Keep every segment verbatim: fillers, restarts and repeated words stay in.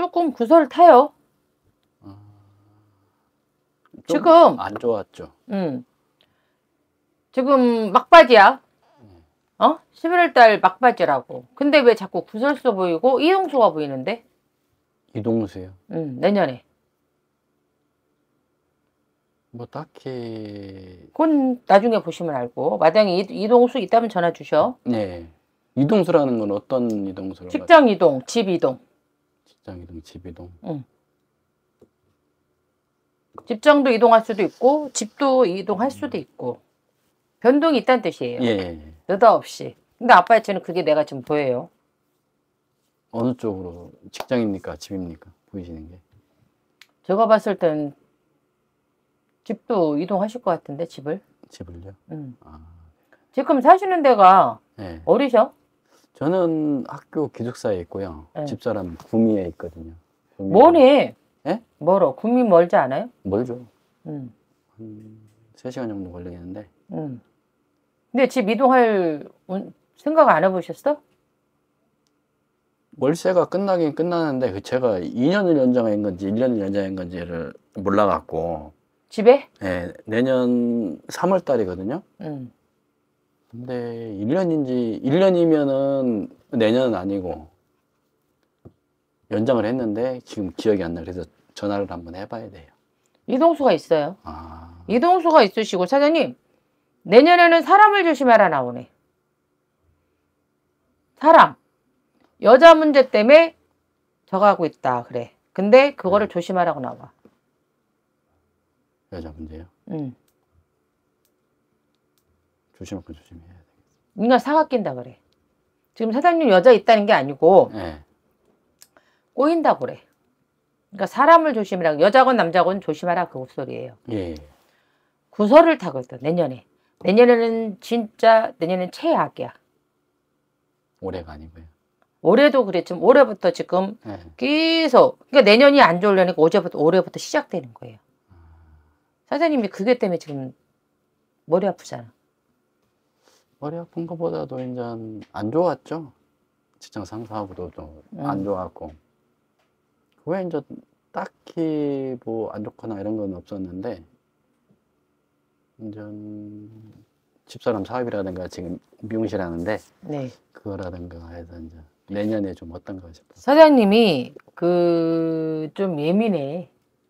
조금 구설 타요. 아, 지금 안 좋았죠. 음, 지금 막바지야. 어? 십일월 달 막바지라고. 근데 왜 자꾸 구설수 보이고 이동수가 보이는데? 이동수요. 음, 내년에. 뭐 딱히. 그건 나중에 보시면 알고. 마당에 이- 이동수 있다면 전화 주셔. 네. 이동수라는 건 어떤 이동수로? 직장 이동, 집 이동. 직장 이동, 집 이동. 응. 직장도 이동할 수도 있고 집도 이동할 수도 있고 변동이 있다는 뜻이에요. 예. 느닷없이. 근데 아빠 입장에는 그게 내가 지금 보여요. 어느 쪽으로 직장입니까? 집입니까? 보이시는 게? 제가 봤을 땐 집도 이동하실 것 같은데 집을. 집을요? 응. 아, 지금 사시는 데가 네. 어디셔? 저는 학교 기숙사에 있고요. 네. 집사람 구미에 있거든요. 구미에. 뭐네? 예? 멀어. 구미 멀지 않아요? 멀죠. 응. 한 세 시간 정도 걸리는데. 응. 근데 집 이동할 운- 생각 안 해보셨어? 월세가 끝나긴 끝나는데 그 제가 이 년을 연장한 건지 일 년을 연장한 건지를 몰라갖고. 집에? 예, 내년 삼월 달이거든요. 응. 근데 일 년인지 일 년이면은 내년은 아니고 연장을 했는데 지금 기억이 안 나. 그래서 전화를 한번 해봐야 돼요. 이동수가 있어요. 아, 이동수가 있으시고 사장님 내년에는 사람을 조심하라 나오네. 사람. 여자 문제 때문에 저가고 있다 그래. 근데 그거를 네. 조심하라고 나와. 여자 문제요. 응. 조심할 건 조심해야 돼. 인간 사가 낀다 그래. 지금 사장님 여자 있다는 게 아니고 네. 꼬인다 그래. 그러니까 사람을 조심하라. 여자건 남자건 조심하라 그 소리예요. 예. 구설을 타거든 내년에. 내년에는 진짜 내년엔 최악이야. 올해가 아니고요. 올해도 그랬지만 올해부터 지금 네. 계속 그러니까 내년이 안 좋으려니까 어제부터 올해부터 시작되는 거예요. 사장님이 그게 때문에 지금 머리 아프잖아. 머리 아픈 것보다도 이제 안 좋았죠. 직장 상사하고도 좀 안 음. 좋았고. 그게 이제 딱히 뭐 안 좋거나 이런 건 없었는데, 이제 집사람 사업이라든가 지금 미용실 하는데, 네. 그거라든가 해서 이제 내년에 좀 어떤가 싶어요. 사장님이 그 좀 예민해.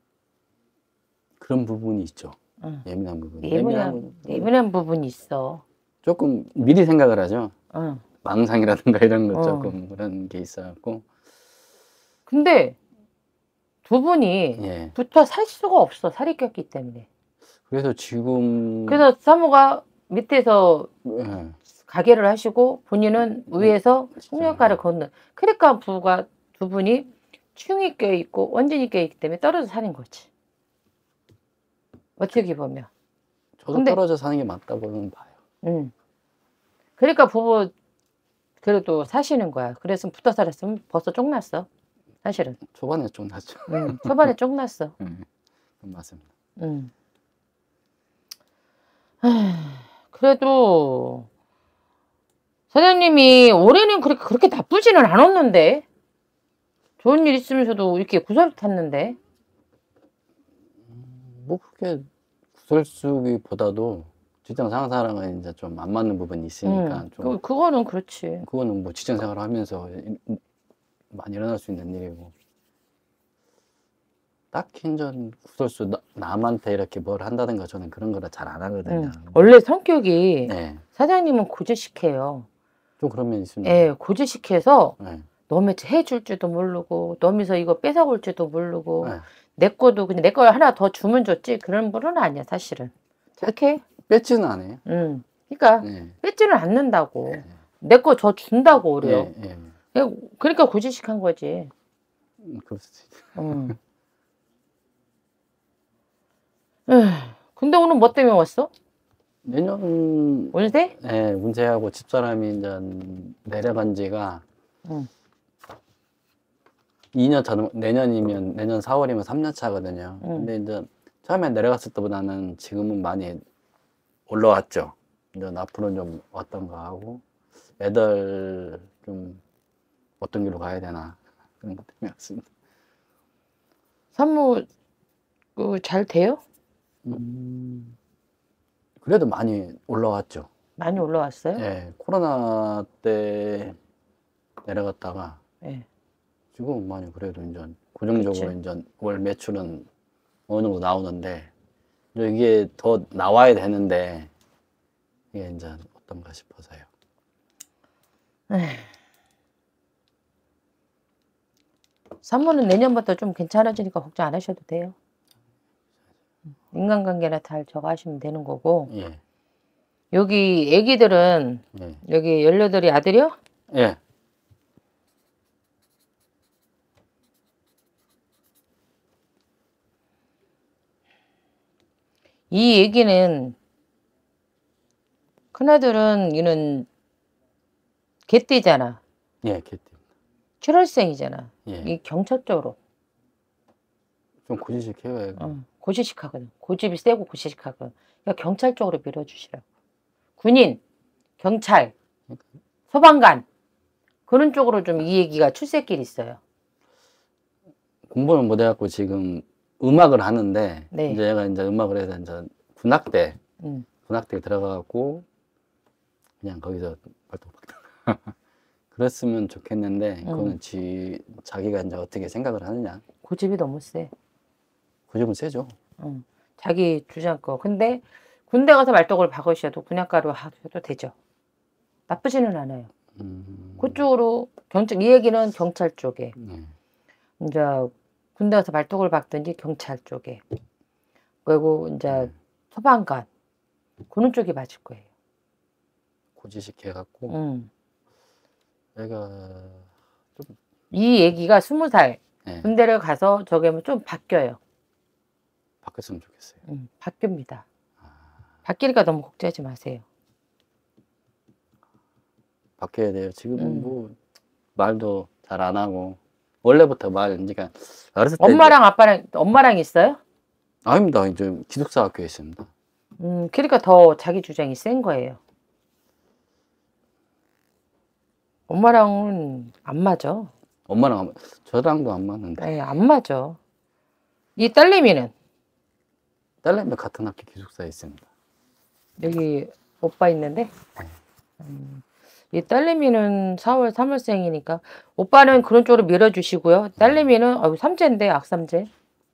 그런 부분이 있죠. 응. 예민한 부분. 예민한 부분. 예민한 부분이 있어. 조금 미리 생각을 하죠. 응. 망상이라든가 이런 것 어. 조금 그런 게 있어갖고. 근데 두 분이 예. 붙어 살 수가 없어. 살이 꼈기 때문에. 그래서 지금. 그래서 사모가 밑에서 예. 가게를 하시고 본인은 위에서 진짜. 홍역가를 걷는. 그러니까 부가 두 분이 충이 껴있고 원진이 껴있기 때문에 떨어져 사는 거지. 어떻게 보면. 저도 근데- 떨어져 사는 게 맞다고는 봐요. 응. 그러니까 부부 그래도 사시는 거야. 그래서 붙어 살았으면 벌써 쫑났어. 사실은. 초반에 좀 낫죠. 응. 초반에 쫑났어. 네, 그건 맞습니다. 응. 그래도 사장님이 올해는 그렇게 그렇게 나쁘지는 않았는데 좋은 일 있으면서도 이렇게 구설을 탔는데. 뭐 그렇게 구설수기보다도 직장 상사랑은 이제 좀 안 맞는 부분이 있으니까 응. 좀 그, 그거는 그렇지. 그거는 뭐 직장 생활을 하면서 이- 많이 일어날 수 있는 일이고 딱히 이제 구설수 나, 남한테 이렇게 뭘 한다든가 저는 그런 거를 잘 안 하거든요. 응. 원래 성격이 네, 사장님은 고지식해요. 좀 그런 면이 있습니다. 예, 고지식해서 네, 너무 해줄 줄도 모르고 너미서 이거 뺏어올 줄도 모르고 네. 내 거도 그냥 내 거 하나 더 주면 좋지 그런 분은 아니야 사실은. 착해. 뺏지는 않아요. 응. 그러니까 네, 뺏지는 않는다고. 내 거 저 준다고 그래요. 예, 예. 그러니까 고지식한 거지. 음, 그럴 수도 있죠. 응. 에휴, 근데 오늘 뭐 때문에 왔어? 내년 월세? 네, 운세하고 집사람이 이제 내려간 지가 응. 이 년 전, 내년이면, 내년 사월이면 삼 년 차거든요. 응. 근데 이제 처음에 내려갔을 때보다는 지금은 많이 올라왔죠. 이제 앞으로는 좀 어떤가 하고, 애들 좀 어떤 길로 가야 되나, 그런 것 때문에 왔습니다. 산모 그 잘 돼요? 음, 그래도 많이 올라왔죠. 많이 올라왔어요? 예, 코로나 때 내려갔다가 예. 지금 많이 그래도 이제 고정적으로 그치. 이제 월 매출은 어느 정도 나오는데 이제 이게 더 나와야 되는데 이게 이제 어떤가 싶어서요. 에휴. 산모는 내년부터 좀 괜찮아지니까 걱정 안 하셔도 돼요. 인간관계나 잘 저거 하시면 되는 거고. 예, 여기 애기들은 예, 여기 열여덟이 아들이요? 예. 이 얘기는 큰아들은 이는 개띠잖아. 예, 개띠. 칠월생이잖아. 예. 이 경찰 쪽으로. 좀 고지식해요. 얘가. 어, 고지식하거든. 고집이 세고 고지식하거든. 그러니까 경찰 쪽으로 밀어주시라고. 군인, 경찰, 소방관 그런 쪽으로 좀 이 얘기가 출세길이 있어요. 공부는 못 해갖고 지금 음악을 하는데 네. 이제 얘가 이제 음악을 해서 이제 군악대, 음. 군악대에 들어가갖고 그냥 거기서 발톱박다 그랬으면 좋겠는데 그거는 지 자기가 이제 어떻게 생각을 하느냐. 고집이 너무 세. 고집은 세죠. 응. 자기 주장거. 근데 군대 가서 말뚝을 박으셔도 군약가로 하셔도 되죠. 나쁘지는 않아요. 음, 그쪽으로 경찰 이 얘기는 경찰 쪽에 네. 이제 군대 가서 말뚝을 박든지 경찰 쪽에 그리고 이제 네. 소방관 그런 쪽이 맞을 거예요. 고지식 해갖고 응. 얘가 좀 이 얘기가 스무 살 네. 군대를 가서 저기 하면 좀 바뀌어요. 바뀌었으면 좋겠어요. 응, 바뀝니다. 바뀌니까 너무 걱정하지 마세요. 바뀌어야 돼요. 지금 음. 뭐 말도 잘 안 하고 원래부터 말 그러니까 어렸을 때 엄마랑 아빠랑 엄마랑 있어요? 아닙니다. 이제 기숙사 학교에 있습니다. 음, 그러니까 더 자기 주장이 센 거예요. 엄마랑은 안 맞아. 엄마랑 안- 저랑도 안 맞는데 네, 안 맞아. 이 딸내미는 딸내미 같은 학교 기숙사에 있습니다. 여기 오빠 있는데 음, 이 딸내미는 사월 삼월생이니까 오빠는 그런 쪽으로 밀어주시고요. 딸내미는 어, 삼재인데 악삼재.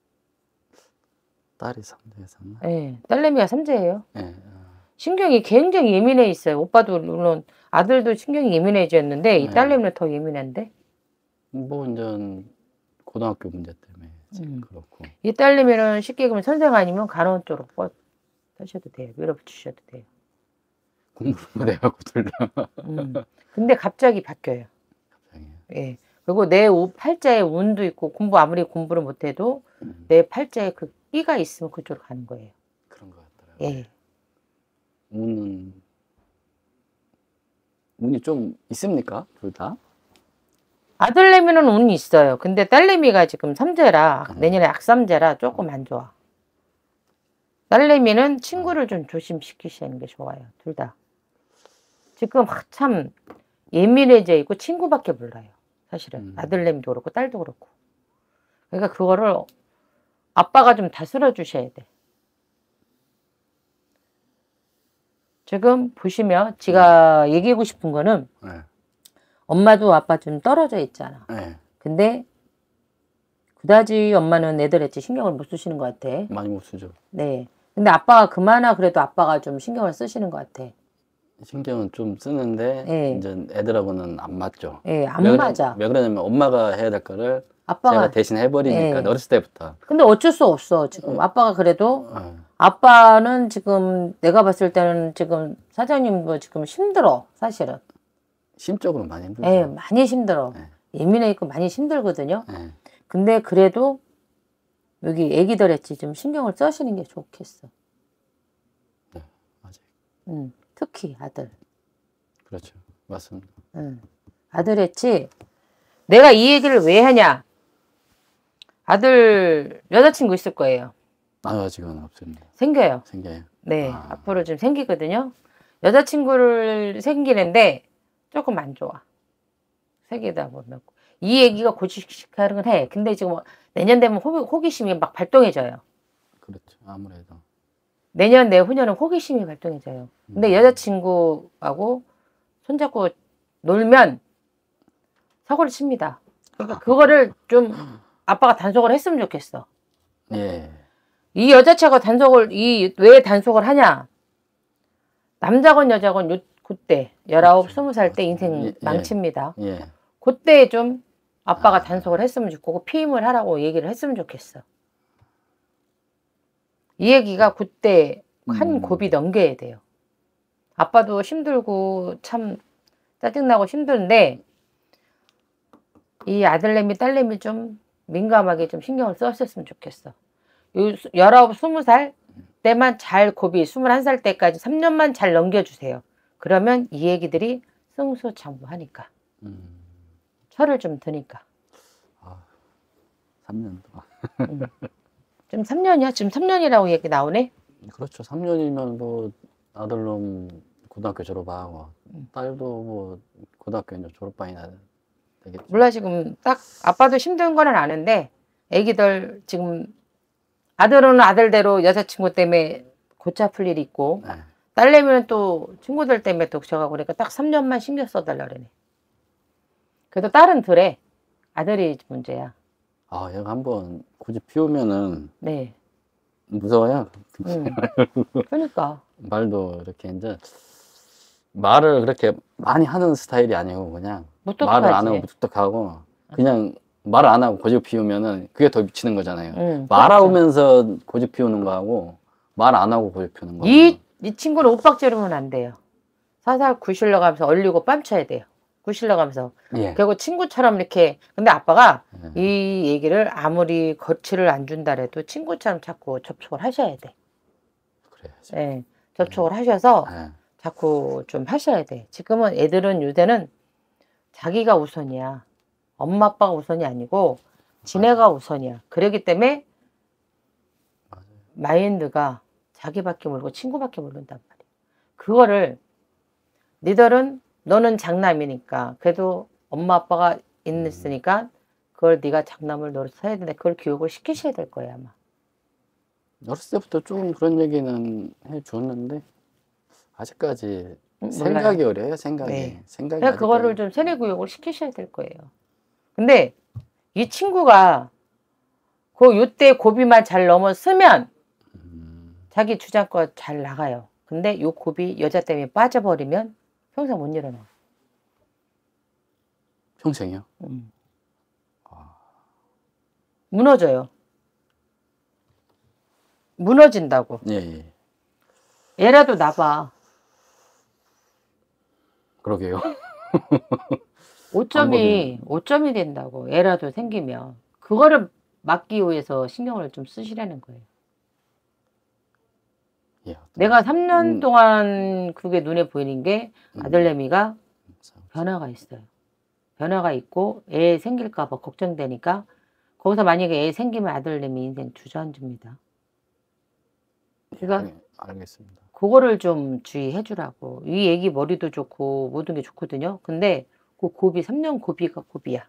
딸이 삼대였었나? 네, 딸내미가 삼재예요. 예. 신경이 굉장히 예민해 있어요. 오빠도 물론 아들도 신경이 예민해졌는데 이 네. 딸내미는 더 예민한데 뭐 이제 고등학교 문제 때문에 지금 음. 그렇고 이 딸내미는 쉽게 그러면 선생 아니면 간호원 쪽으로 뻗 하셔도 돼요. 밀어붙이셔도 돼요. 공부를 못 해갖고 둘 다. 음. 근데 갑자기 바뀌어요. 갑자기. 예. 그리고 내 우- 팔자에 운도 있고 공부 아무리 공부를 못해도 음, 내 팔자에 그 끼가 있으면 그쪽으로 가는 거예요. 그런 것 같더라고요. 예. 운은 운이 좀 있습니까? 둘 다? 아들내미는 운이 있어요. 근데 딸내미가 지금 삼재라 음. 내년에 악삼재라 조금 안 좋아. 딸내미는 친구를 좀 조심시키시는 게 좋아요. 둘 다. 지금 한참 예민해져 있고 친구밖에 몰라요. 사실은 음. 아들내미도 그렇고 딸도 그렇고. 그러니까 그거를 아빠가 좀 다스려 주셔야 돼. 지금 보시면 제가 얘기하고 싶은 거는 네. 엄마도 아빠 좀 떨어져 있잖아. 네. 근데 그다지 엄마는 애들한테 신경을 못 쓰시는 것 같아. 많이 못 쓰죠. 네. 근데 아빠가 그만하 그래도 아빠가 좀 신경을 쓰시는 것 같아. 신경은 좀 쓰는데 예. 이제 애들하고는 안 맞죠. 예, 안 왜 그러- 맞아. 왜 그러냐면 엄마가 해야 될 거를 아빠가. 제가 대신 해버리니까 예. 어렸을 때부터. 근데 어쩔 수 없어. 지금 아빠가 그래도 어, 아빠는 지금 내가 봤을 때는 지금 사장님도 지금 힘들어. 사실은. 심적으로 많이 힘들죠. 예, 많이 힘들어. 예. 예민해 있고 많이 힘들거든요. 예. 근데 그래도 여기 애기들 했지 좀 신경을 써시는 게 좋겠어. 네, 맞아요. 음, 특히 아들. 그렇죠. 맞습니다. 음, 아들 했지. 내가 이 얘기를 왜 하냐. 아들 여자친구 있을 거예요. 아, 아직은 없습니다. 생겨요. 생겨요. 네, 아. 앞으로 좀 생기거든요. 여자친구를 생기는데 조금 안 좋아. 생기다 보면. 이 얘기가 고지식하는 해. 근데 지금 내년 되면 호, 호기심이 막 발동해져요. 그렇죠. 아무래도. 내년 내후년은 호기심이 발동해져요. 근데 음. 여자친구하고 손잡고 놀면 사고를 칩니다. 그러니까 그거를 좀 아빠가 단속을 했으면 좋겠어. 예. 이 여자친구가 단속을, 이 왜 단속을 하냐? 남자건 여자건 요, 그때, 열아홉, 그렇죠. 스무 살 때 인생 예, 예. 망칩니다. 예. 그때 좀 아빠가 아. 단속을 했으면 좋겠고, 피임을 하라고 얘기를 했으면 좋겠어. 이 얘기가 그때 한 음. 곱이 넘겨야 돼요. 아빠도 힘들고 참 짜증나고 힘든데, 이 아들내미, 딸내미 좀 민감하게 좀 신경을 썼었으면 좋겠어. 요 열아홉, 스무 살 때만 잘 고비, 스물한 살 때까지 삼 년만 잘 넘겨주세요. 그러면 이 얘기들이 승수장구하니까. 음. 철을 좀 드니까. 아, 삼 년 동안. 음. 지금 삼 년이야? 지금 삼 년이라고 얘기 나오네? 그렇죠. 삼 년이면 뭐 아들놈 고등학교 졸업하고 음. 딸도 뭐 고등학교 이제 졸업반이나 되겠죠. 몰라, 지금 딱 아빠도 힘든 거는 아는데 애기들 지금 아들은 아들대로 여자친구 때문에 골치 아플 일이 있고 네. 딸내미는 또 친구들 때문에 또 저가고 그러니까 딱 삼 년만 신경 써달라 그러네. 그래도 딸은 덜해. 아들이 문제야. 아, 얘가 한번 고집 피우면은 네. 무서워요. 음. 그러니까. 말도 이렇게 이제 말을 그렇게 많이 하는 스타일이 아니고 그냥 무뚝뚝하지. 말을 안 하고 무뚝뚝하고 그냥 말을 안 하고 고집 피우면은 그게 더 미치는 거잖아요. 응, 말하면서 고집 피우는 거하고 말 안 하고 고집 피우는 거. 이, 이 친구는 윽박 지르면 안 돼요. 살살 구실러 가면서 얼리고 뺨쳐야 돼요. 구실러 가면서. 예. 그리고 친구처럼 이렇게. 근데 아빠가 예. 이 얘기를 아무리 거치를 안 준다 해도 친구처럼 자꾸 접촉을 하셔야 돼. 그래야죠. 네, 접촉을 하셔서 예. 자꾸 좀 하셔야 돼. 지금은 애들은 요새는 자기가 우선이야. 엄마 아빠가 우선이 아니고 지네가 우선이야. 그러기 때문에 맞아요. 마인드가 자기밖에 모르고 친구밖에 모른단 말이야. 그거를 니들은 너는 장남이니까 그래도 엄마 아빠가 있으니까 그걸 네가 장남을 노릇 해야 되는데 그걸 교육을 시키셔야 될 거야 아마. 어렸을 때부터 좀 그런 얘기는 해줬는데 아직까지 음, 생각이 몰라요. 어려요. 생각이. 네. 생각이 그러니까 그거를 아직까지. 좀 세뇌 교육을 시키셔야 될 거예요. 근데 이 친구가 그 요때 고비만 잘 넘어서면 음, 자기 주장껏 잘 나가요. 근데 요 고비 여자 때문에 빠져버리면 평생 못 일어나. 평생이요? 음. 아, 무너져요. 무너진다고. 예, 예. 얘라도 나봐. 그러게요. 오 점이 오 점이 된다고. 얘라도 생기면. 그거를 막기 위해서 신경을 좀 쓰시라는 거예요. 예, 내가 삼 년 음. 동안 그게 눈에 보이는 게 음. 아들내미가 변화가 있어요. 변화가 있고 애 생길까 봐 걱정되니까 거기서 만약에 애 생기면 아들내미 인생 주저앉습니다. 그러니까 예, 알겠습니다. 그거를 좀 주의해 주라고. 이 애기 머리도 좋고 모든 게 좋거든요. 근데 그 고비 삼 년 고비가 고비야.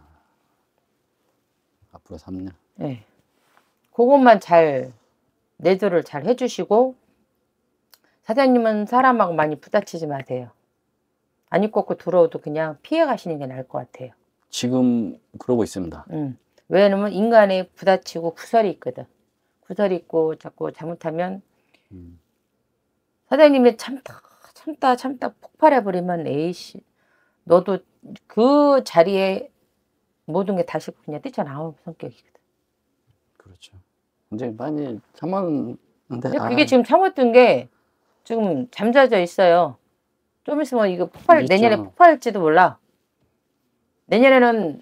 앞으로 삼 년. 네. 그것만 잘 내조를 잘 해주시고 사장님은 사람하고 많이 부딪히지 마세요. 안 입고 들어오도 그냥 피해 가시는 게 나을 것 같아요. 지금 그러고 있습니다. 음. 왜냐면 인간에 부딪히고 구설이 있거든. 구설이 있고 자꾸 잘못하면 음. 사장님이 참다 참다 참다 폭발해버리면 에이씨 너도 그 자리에 모든 게 다시 그냥 뛰쳐나올 성격이거든. 그렇죠. 굉장히 많이 참았는데 근데 아, 그게 지금 참았던 게 지금 잠자져 있어요. 좀 있으면 이거 폭발, 있죠. 내년에 폭발할지도 몰라. 내년에는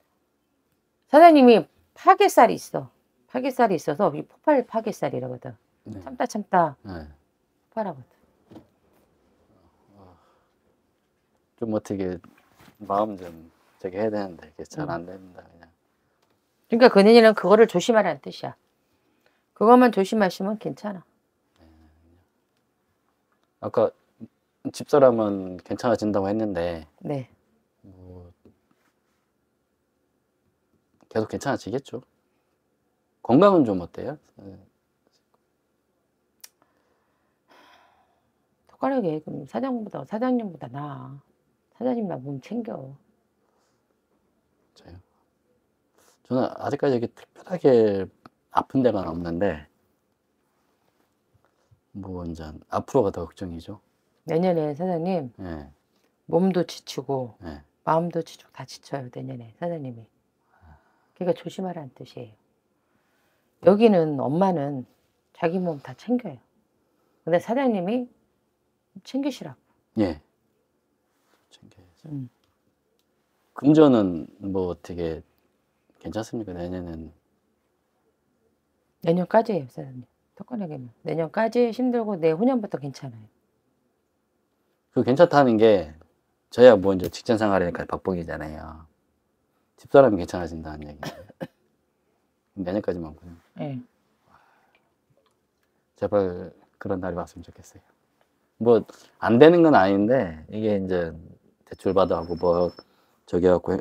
사장님이 파괴살이 있어. 파괴살이 있어서 이 폭발 파괴살이라거든. 네. 참다 참다 네. 폭발하거든. 좀 어떻게 마음 좀 저기 해야 되는데 그게 잘 안 됩니다. 그냥. 그러니까 그 내년에는 그거를 조심하라는 뜻이야. 그것만 조심하시면 괜찮아. 아까 집사람은 괜찮아진다고 했는데 네. 뭐 계속 괜찮아지겠죠. 건강은 좀 어때요? 똑바르게 그럼 사장보다 사장님보다 나 사장님 나 몸 챙겨. 저요. 저는 아직까지 이렇게 특별하게 아픈 데가 없는데 뭐 이제 앞으로가 더 걱정이죠. 내년에 사장님 예, 몸도 지치고 예. 마음도 지치고 다 지쳐요 내년에 사장님이. 그러니까 조심하라는 뜻이에요. 여기는 엄마는 자기 몸 다 챙겨요. 근데 사장님이 챙기시라고. 예. 챙겨야죠. 음. 금전은 뭐 어떻게 괜찮습니까? 내년에는 내년까지예요 사장님. 똑같하게는 내년까지 힘들고 내후년부터 괜찮아요. 그 괜찮다는 게 저야 뭐 이제 직장 생활이니까 박봉이잖아요. 집사람이 괜찮아진다는 얘기예요. 내년까지만 그냥 네. 제발 그런 날이 왔으면 좋겠어요. 뭐 안 되는 건 아닌데 이게 이제 대출 받아갖고 뭐 저기 갖고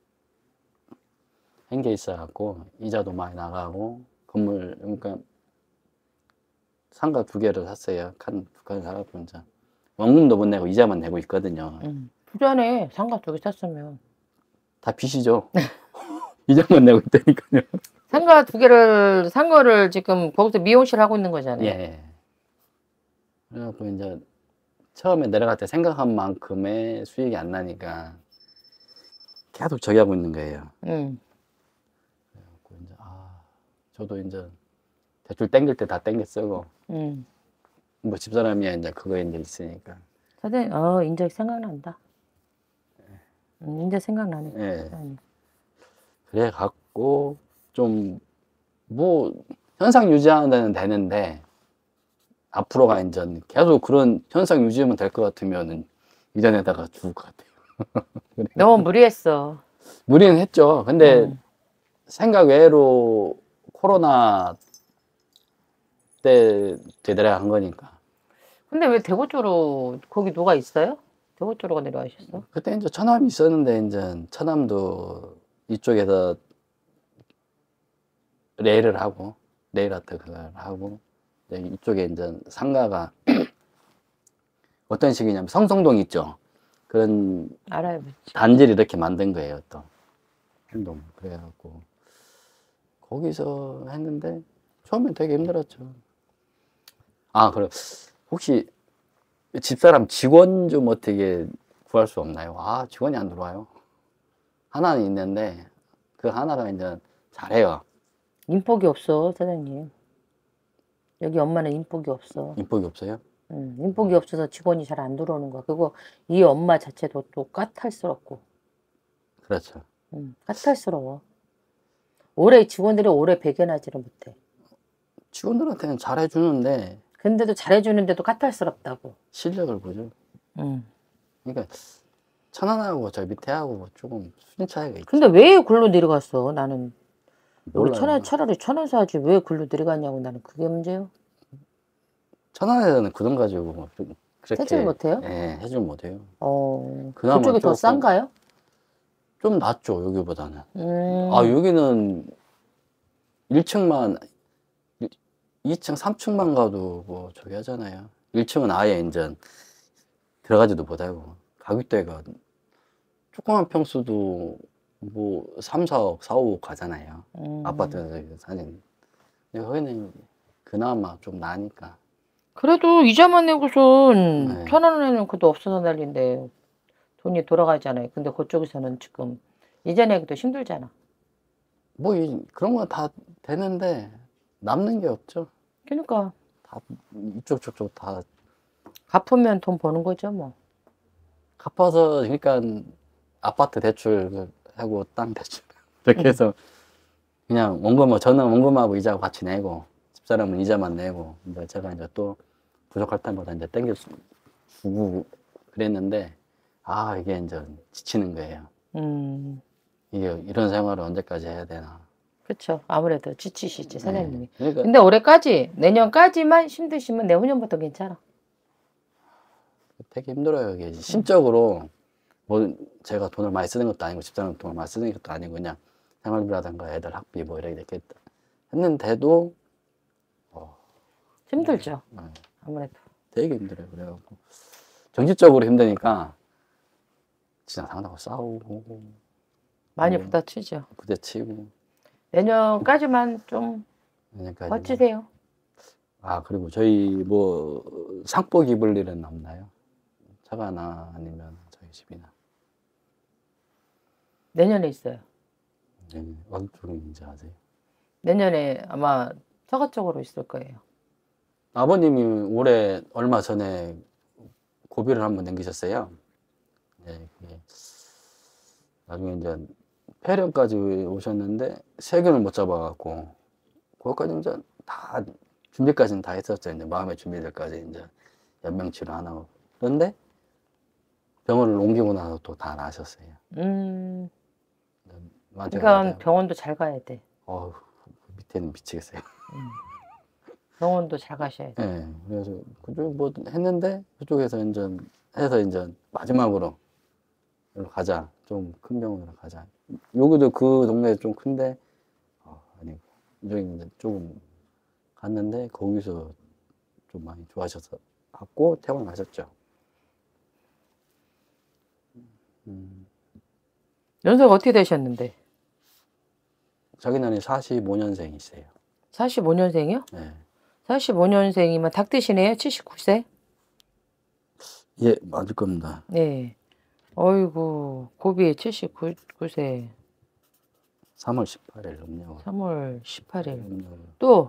행게 있어갖고 이자도 많이 나가고 건물 그러니까 상가 두 개를 샀어요. 칸 두 칸을 사갖고 이제 원금도 못 내고 이자만 내고 있거든요. 음. 부자네 상가 두 개 샀으면. 다 빚이죠. 이자만 내고 있다니까요. 상가 두 개를 산 거를 지금 거기서 미용실 하고 있는 거잖아요. 예. 그래갖고 이제 처음에 내려갈 때 생각한 만큼의 수익이 안 나니까 계속 저기 하고 있는 거예요. 음. 그래갖고 이제 아 저도 이제 대출 땡길 때 다 땡겨 쓰고 음. 뭐 집사람이야 이제 그거 이제 있으니까. 사장님, 어, 이제 생각난다. 음, 이제 생각나네. 예. 사장님. 그래 갖고 좀 뭐 현상 유지하는 데는 되는데 앞으로가 이제 계속 그런 현상 유지하면 될 것 같으면은 이전에다가 죽을 것 같아요. 너무 무리했어. 무리는 했죠. 근데 음. 생각 외로 코로나 때 제대로 한 거니까. 근데 왜 대구 쪽으로 거기 누가 있어요? 대구 쪽으로 내려가셨어? 그때 이제 처남이 있었는데 이제 처남도 이쪽에서 레일을 하고 레일 아트 그걸 하고 이제 이쪽에 이제 상가가 어떤 식이냐면 성성동 있죠. 그런 알아요. 그치? 단지를 이렇게 만든 거예요. 또 행동 그래갖고 거기서 했는데 처음엔 되게 힘들었죠. 아 그래 혹시 집사람 직원 좀 어떻게 구할 수 없나요? 아 직원이 안 들어와요. 하나는 있는데 그 하나가 이제 잘해요. 인복이 없어, 사장님. 여기 엄마는 인복이 없어. 인복이 없어요? 음, 인복이 없어서 직원이 잘 안 들어오는 거야. 그리고 이 엄마 자체도 또 까탈스럽고. 그렇죠. 음, 까탈스러워. 오래 직원들이 오래 배견하지를 못해. 직원들한테는 잘해주는데 근데도 잘해주는데도 까탈스럽다고. 실력을 보죠. 음. 그러니까 천안하고 저 밑에하고 조금 수준 차이가 있죠. 근데 왜 굴로 내려갔어? 나는 여기 몰라요. 천안 차라리 천안서 하지 왜 굴로 내려갔냐고. 나는 그게 문제요. 천안에서는 그 돈 가지고 뭐 좀 그렇게 해줄 못해요? 예, 해줄 못해요. 어, 그나마 그쪽이 더 조금- 싼가요? 좀 낫죠 여기보다는. 음. 아 여기는 일 층만 이 층, 삼 층만 가도 뭐 저기 하잖아요. 일 층은 아예 이제 들어가지도 못하고 가격대가 조그만 평수도 뭐 삼, 사억, 사, 오억 가잖아요. 음. 아파트에서 사는. 근데 거기는 그나마 좀 나으니까. 그래도 이자만 내고선 네. 천안에는 그도 없어서 난리인데 돈이 돌아가잖아요. 근데 그쪽에서는 지금 이자 내기도 힘들잖아. 뭐 이, 그런 건 다 되는데 남는 게 없죠. 그러니까 다 이쪽 저쪽 다 갚으면 돈 버는 거죠 뭐. 갚아서 그러니까 아파트 대출 하고 땅 대출 이렇게 해서 그냥 원금 저는 원금하고 이자하고 같이 내고 집사람은 이자만 내고 이제 제가 이제 또 부족할 때마다 이제 땡겨 주고 그랬는데 아 이게 이제 지치는 거예요. 음, 이게 이런 생활을 언제까지 해야 되나. 그렇죠. 아무래도 지치시지 사장님이. 네. 그러니까 근데 올해까지 내년까지만 힘드시면 내후년부터 괜찮아. 되게 힘들어요. 이게 심적으로 뭐 제가 돈을 많이 쓰는 것도 아니고 집사람 돈을 많이 쓰는 것도 아니고 그냥 생활비라든가 애들 학비 뭐 이렇게 이렇게 했는데도 어, 힘들죠. 네, 아무래도. 되게 힘들어요. 그래갖고 정신적으로 힘드니까 진짜 상당히 싸우고 많이 뭐, 부딪히죠. 부대치고 내년까지만 좀 그러니까 버티세요. 아 그리고 저희 뭐 상복 입을 일은 없나요? 차가나 아니면 저희 집이나 내년에 있어요. 네, 어느 쪽인지 아세요? 내년에 아마 처가 쪽으로 있을 거예요. 아버님이 올해 얼마 전에 고비를 한번 남기셨어요. 네, 그게 나중에 이제 폐렴까지 오셨는데 세균을 못 잡아갖고 그것까지 이제 다 준비까지는 다 했었죠. 이제 마음의 준비들까지 이제 연명치료 안 하고 그런데 병원을 옮기고 나서 또 다 나셨어요. 음, 나한테 그러니까 가야 돼요. 병원도 잘 가야 돼. 어우, 밑에는 미치겠어요. 음, 병원도 잘 가셔야 돼. 네, 그래서 그쪽 뭐 했는데 그쪽에서 이제 해서 이제 마지막으로 여기로 가자. 좀 큰 병원으로 가자. 여기도 그 동네에 좀 큰데 어, 아니고 이쪽에 이제 조금 갔는데 거기서 좀 많이 좋아하셔서 갔고 퇴원하셨죠. 음, 연세가 어떻게 되셨는데? 자기는 사십오 년생이세요. 사십오 년생이요? 네. 사십오 년생이면 닭 되시네요? 칠십구 세? 예, 맞을 겁니다. 네. 어이구, 고비 칠십구 세. 삼월 십팔일 음력. 삼월 십팔일. 음력. 또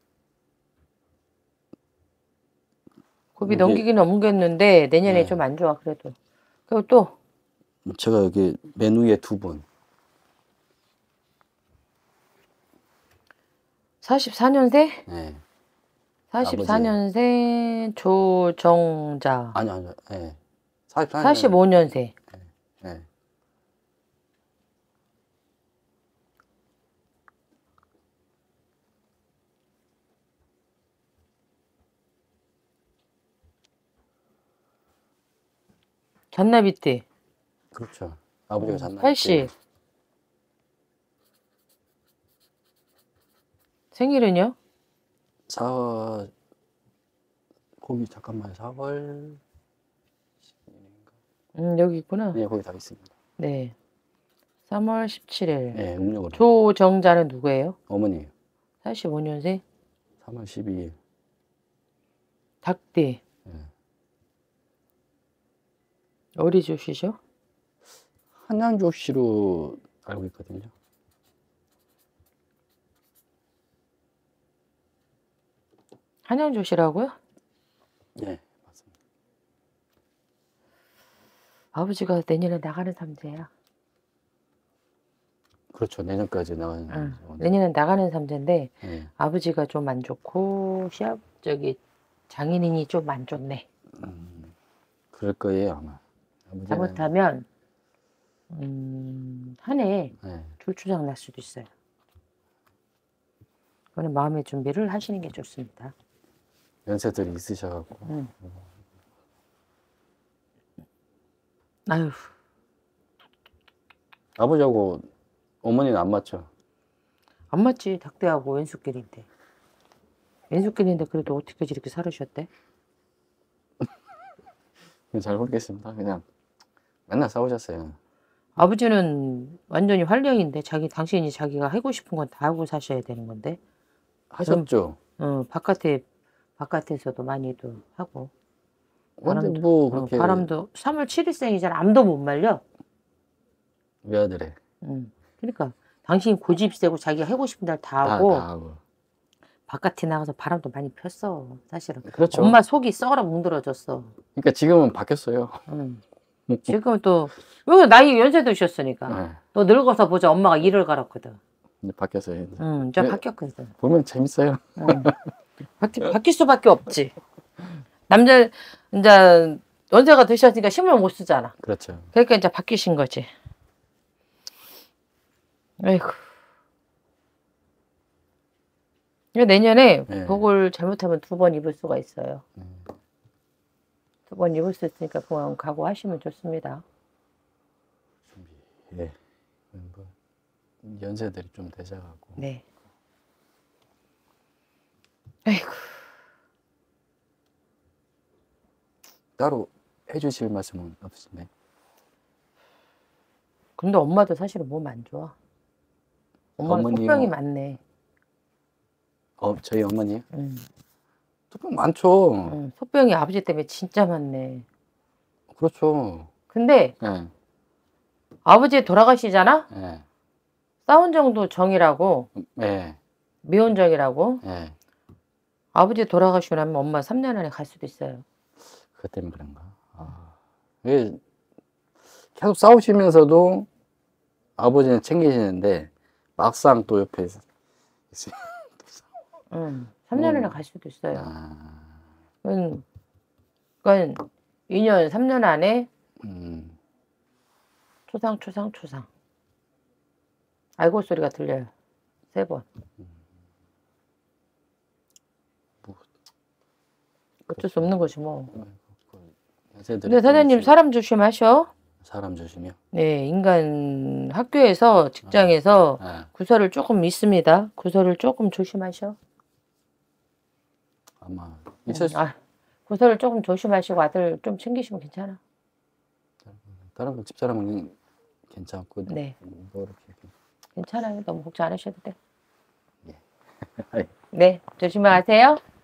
고비 이게- 넘기기는 넘겼는데 내년에 네. 좀 안 좋아 그래도. 그리고 또 제가 여기 맨 위에 두 분. 사십사 년생? 네. 사십사 년생 조정자. 아니, 아니요. 예. 사십사 년. 사십오 년생. 예. 잔나비띠. 그렇죠. 아버지가 잤나? 팔십. 생일은요? 사 거기 잠깐만 사월 음, 여기 있구나. 네, 거기 다 있습니다. 네. 삼월 십칠일. 네, 음력으로. 조정자는 누구예요? 어머니. 사십오 년생. 삼월 십이일. 닭띠. 네. 어디 주시죠? 한양조씨로 알고 있거든요. 한양조시라고요? 네, 맞습니다. 아버지가 내년에 나가는 삼재야. 그렇죠. 내년까지 나가는. 응. 거죠. 내년에 나가는 삼재인데 네. 아버지가 좀 안 좋고 시합 저기 장인인이 좀 안 좋네. 음, 그럴 거예요 아마. 아버지는- 잘못하면 음, 한 해 네. 줄주장 날 수도 있어요. 그거는 마음의 준비를 하시는 게 좋습니다. 연세들이 있으셔갖고. 응. 아유, 아버지하고 어머니는 안 맞죠? 안 맞지. 닭대하고 왼수끼리인데. 왼수끼리인데 그래도 어떻게 이렇게 살으셨대? 잘 모르겠습니다. 그냥 맨날 싸우셨어요. 아버지는 완전히 활력인데 자기 당신이 자기가 하고 싶은 건 다 하고 사셔야 되는 건데. 하셨죠? 어, 바깥에 바깥에서도 많이도 하고. 근데 바람도, 뭐 어, 그렇게 바람도 삼월 칠일생이잖아. 암도 못 말려. 외아들에 응. 그러니까 당신이 고집 세고 자기가 하고 싶은 대로 다 다, 하고 다 하고. 바깥에 나가서 바람도 많이 폈어. 사실은. 그렇죠. 엄마 속이 썩어 뭉들어졌어. 그러니까 지금은 바뀌었어요. 응. 지금 또 왜 나이 연세 드셨으니까. 네. 또 늙어서 보자. 엄마가 일을 갈았거든. 이제 바뀌었어요. 이제. 응, 이제 네. 바뀌었거든. 보면 재밌어요. 응. 바뀌, 바뀔 수밖에 없지. 남자 이제 연세가 드셨으니까 힘을 못 쓰잖아. 그렇죠. 그러니까 이제 바뀌신 거지. 아이고. 내년에 네. 복을 잘못하면 두 번 입을 수가 있어요. 네. 두 번 입을 수 있으니까 그만 각오하시면 좋습니다. 준비. 예. 뭐 연세들이 좀 되셔갖고. 네. 아이고. 따로 해주실 말씀은 없으신가요? 근데 엄마도 사실은 몸 안 좋아. 엄마는 어머님은- 소병이 많네. 어, 저희 어머니요? 응. 소병 많죠. 응. 소병이 아버지 때문에 진짜 많네. 그렇죠. 근데 예, 아버지 돌아가시잖아? 예, 싸운 정도 정이라고, 예, 미운 정이라고. 예. 아버지 돌아가시고 나면 엄마 삼 년 안에 갈 수도 있어요. 그것 때문에 그런가? 아, 왜 계속 싸우시면서도 아버지는 챙기시는데 막상 또 옆에 있- 있으면 또 싸워. 응. 삼 년 안에 음. 갈 수도 있어요. 아, 그건, 그건 이 년, 삼 년 안에 음, 초상, 초상, 초상. 알고 소리가 들려요. 세 번. 뭐, 어쩔 수 없는 거지 뭐. 그 연세들이 근데 사장님 좀 사람 조심하셔. 사람 조심이요. 네, 인간 학교에서 직장에서 예, 구설을 조금 있습니다. 구설을 조금 조심하셔. 아마 있을 수, 아, 구설을 조금 조심하시고 아들 좀 챙기시면 괜찮아. 다른 집사람은 괜찮고 네. 뭐 이렇게 괜찮아요. 너무 걱정 안 하셔도 돼. 예. 네, 조심하세요.